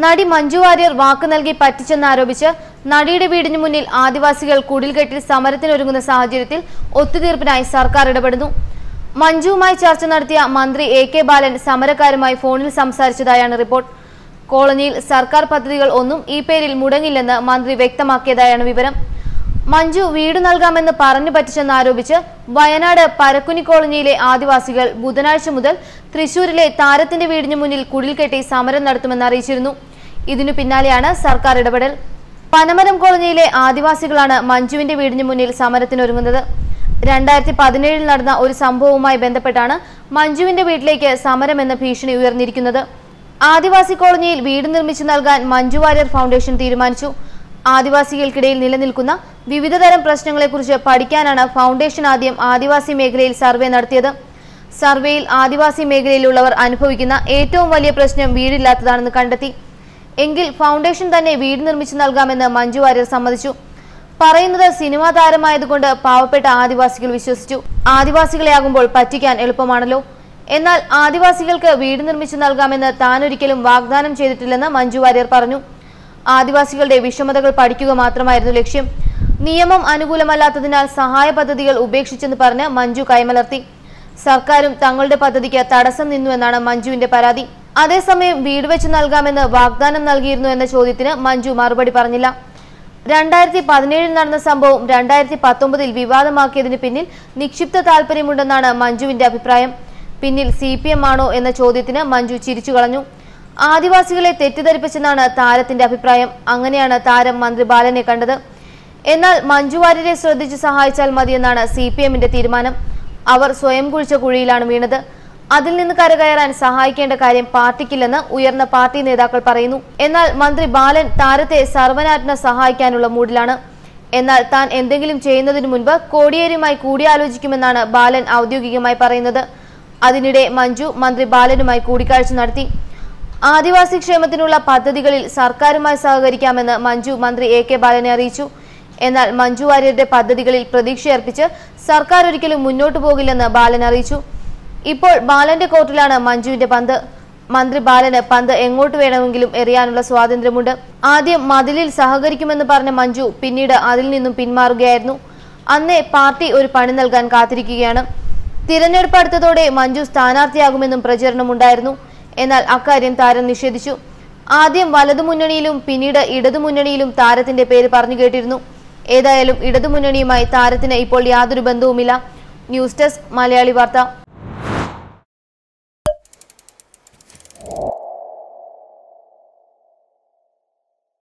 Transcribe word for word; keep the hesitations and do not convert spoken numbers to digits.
നടി മഞ്ജു വാര്യർ വാക്ക് നൽകി പറ്റിച്ചെന്നാരോപിച്ച് നടിയുടെ വീടിന് മുന്നിൽ ആദിവാസികൾ കുടിൽകെട്ടിൽ സമരത്തിനൊരുങ്ങുന്ന സാഹചര്യത്തിൽ ഒത്തുതീർപ്പിനായി സർക്കാർ ഇടപെടുന്നു. മഞ്ജുവുമായി ചർച്ച നടത്തിയ മന്ത്രി എ കെ ബാലൻ സമരക്കാരുമായി ഫോണിൽ സംസാരിച്ചതായാണ് റിപ്പോർട്ട്. കോളനിയിൽ സർക്കാർ പദ്ധതികൾ ഒന്നും ഈ പേരിൽ മുടങ്ങില്ലെന്ന് മന്ത്രി വ്യക്തമാക്കിയതായാണ് വിവരം. മഞ്ജു വീട് നൽകാമെന്ന് പറഞ്ഞു പറ്റിച്ചെന്നാരോപിച്ച് വയനാട് പരക്കുനി കോളനിയിലെ ആദിവാസികൾ ബുധനാഴ്ച മുതൽ തൃശൂരിലെ താരത്തിന്റെ വീടിന് മുന്നിൽ കുടിൽകെട്ടി സമരം നടത്തുമെന്ന് അറിയിച്ചിരുന്നു. ഇതിനു പിന്നാലെയാണ് സർക്കാർ ഇടപെടൽ. പനമരം കോളനിയിലെ ആദിവാസികളാണ് മഞ്ജുവിന്റെ വീടിന് മുന്നിൽ സമരത്തിനൊരുങ്ങുന്നത്. രണ്ടായിരത്തി പതിനേഴിൽ നടന്ന ഒരു സംഭവവുമായി ബന്ധപ്പെട്ടാണ് മഞ്ജുവിന്റെ വീട്ടിലേക്ക് സമരം എന്ന ഭീഷണി ഉയർന്നിരിക്കുന്നത്. ആദിവാസി കോളനിയിൽ വീട് നിർമ്മിച്ചു നൽകാൻ മഞ്ജു വാര്യർ ഫൗണ്ടേഷൻ തീരുമാനിച്ചു. ആദിവാസികൾക്കിടയിൽ നിലനിൽക്കുന്ന വിവിധതരം പ്രശ്നങ്ങളെക്കുറിച്ച് പഠിക്കാനാണ് ഫൗണ്ടേഷൻ ആദ്യം ആദിവാസി മേഖലയിൽ സർവേ നടത്തിയത്. സർവേയിൽ ആദിവാസി മേഖലയിലുള്ളവർ അനുഭവിക്കുന്ന ഏറ്റവും വലിയ പ്രശ്നം വീടില്ലാത്തതാണെന്ന് കണ്ടെത്തി. എങ്കിൽ ഫൗണ്ടേഷൻ തന്നെ വീട് നിർമ്മിച്ചു നൽകാമെന്ന് മഞ്ജു വാര്യർ സമ്മതിച്ചു. പറയുന്നത് സിനിമാ താരമായതുകൊണ്ട് പാവപ്പെട്ട ആദിവാസികൾ വിശ്വസിച്ചു. ആദിവാസികളെയാകുമ്പോൾ പറ്റിക്കാൻ എളുപ്പമാണല്ലോ. എന്നാൽ ആദിവാസികൾക്ക് വീട് നിർമ്മിച്ചു നൽകാമെന്ന് താനൊരിക്കലും വാഗ്ദാനം ചെയ്തിട്ടില്ലെന്ന് മഞ്ജു വാര്യർ പറഞ്ഞു. ആദിവാസികളുടെ വിഷമതകൾ പഠിക്കുക മാത്രമായിരുന്നു ലക്ഷ്യം. നിയമം അനുകൂലമല്ലാത്തതിനാൽ സഹായ പദ്ധതികൾ ഉപേക്ഷിച്ചെന്ന് പറഞ്ഞ് മഞ്ജു കൈമലർത്തി. സർക്കാരും തങ്ങളുടെ പദ്ധതിക്ക് തടസ്സം നിന്നുവെന്നാണ് മഞ്ജുവിന്റെ പരാതി. അതേസമയം വീട് വെച്ച് നൽകാമെന്ന് വാഗ്ദാനം നൽകിയിരുന്നു എന്ന ചോദ്യത്തിന് മഞ്ജു മറുപടി പറഞ്ഞില്ല. രണ്ടായിരത്തി പതിനേഴിൽ നടന്ന സംഭവം രണ്ടായിരത്തി പത്തൊമ്പതിൽ വിവാദമാക്കിയതിന് പിന്നിൽ നിക്ഷിപ്ത താല്പര്യമുണ്ടെന്നാണ് മഞ്ജുവിന്റെ അഭിപ്രായം. പിന്നിൽ സി പി എം ആണോ എന്ന ചോദ്യത്തിന് മഞ്ജു ചിരിച്ചു കളഞ്ഞു. ആദിവാസികളെ തെറ്റിദ്ധരിപ്പിച്ചെന്നാണ് താരത്തിന്റെ അഭിപ്രായം. അങ്ങനെയാണ് താരം മന്ത്രി ബാലനെ കണ്ടത്. എന്നാൽ മഞ്ജു വാര്യരെ ശ്രദ്ധിച്ച് സഹായിച്ചാൽ മതിയെന്നാണ് സി പി എമ്മിന്റെ തീരുമാനം. അവർ സ്വയം കുഴിച്ച കുഴിയിലാണ് വീണത്. അതിൽ നിന്ന് കരകയറാൻ സഹായിക്കേണ്ട കാര്യം പാർട്ടിക്കില്ലെന്ന് ഉയർന്ന പാർട്ടി നേതാക്കൾ പറയുന്നു. എന്നാൽ മന്ത്രി ബാലൻ താരത്തെ സർവനാത്മ സഹായിക്കാനുള്ള മൂഡിലാണ്. എന്നാൽ താൻ എന്തെങ്കിലും ചെയ്യുന്നതിനു മുൻപ് കോടിയേരിയുമായി കൂടിയാലോചിക്കുമെന്നാണ് ബാലൻ ഔദ്യോഗികമായി പറയുന്നത്. അതിനിടെ മഞ്ജു മന്ത്രി ബാലനുമായി കൂടിക്കാഴ്ച നടത്തി. ആദിവാസി ക്ഷേമത്തിനുള്ള പദ്ധതികളിൽ സർക്കാരുമായി സഹകരിക്കാമെന്ന് മഞ്ജു മന്ത്രി എ കെ ബാലനെ അറിയിച്ചു. എന്നാൽ മഞ്ജു വാര്യരുടെ പദ്ധതികളിൽ പ്രതീക്ഷയർപ്പിച്ച് സർക്കാർ ഒരിക്കലും മുന്നോട്ടു പോകില്ലെന്ന് ബാലൻ അറിയിച്ചു. ഇപ്പോൾ ബാലന്റെ കോർട്ടിലാണ് മഞ്ജുവിന്റെ പന്ത്. മന്ത്രി ബാലന് പന്ത് എങ്ങോട്ട് വേണമെങ്കിലും എറിയാനുള്ള സ്വാതന്ത്ര്യമുണ്ട്. ആദ്യം മതിലിൽ സഹകരിക്കുമെന്ന് പറഞ്ഞ മഞ്ജു പിന്നീട് അതിൽ നിന്നും പിന്മാറുകയായിരുന്നു. അന്നേ പാർട്ടി ഒരു പണി നൽകാൻ കാത്തിരിക്കുകയാണ്. തിരഞ്ഞെടുപ്പ് അടുത്തതോടെ മഞ്ജു സ്ഥാനാർത്ഥിയാകുമെന്നും പ്രചരണമുണ്ടായിരുന്നു. എന്നാൽ അക്കാര്യം താരം നിഷേധിച്ചു. ആദ്യം വലതുമുന്നണിയിലും പിന്നീട് ഇടതുമുന്നണിയിലും താരത്തിന്റെ പേര് പറഞ്ഞു കേട്ടിരുന്നു. ഏതായാലും ഇടതുമുന്നണിയുമായി താരത്തിന് ഇപ്പോൾ യാതൊരു ബന്ധവുമില്ല. ന്യൂസ് ഡെസ്ക് മലയാളി വാർത്ത.